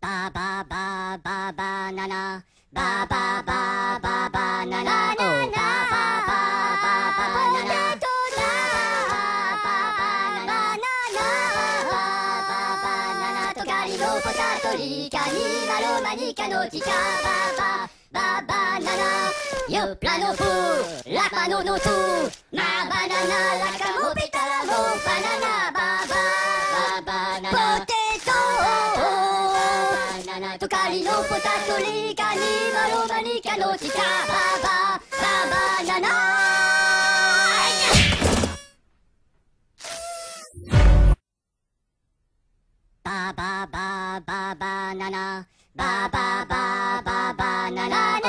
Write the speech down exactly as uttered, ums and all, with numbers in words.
バババババナナバババババナナバババババナナババババナナトカリのポタトリカニマロマニカのチカババババナナヨプラノプラパノノトマバナナラカモペタラモバナナババババナナポテトトカリのポタトリカニマロマニカのチカババババナナバババババナナバババババナナ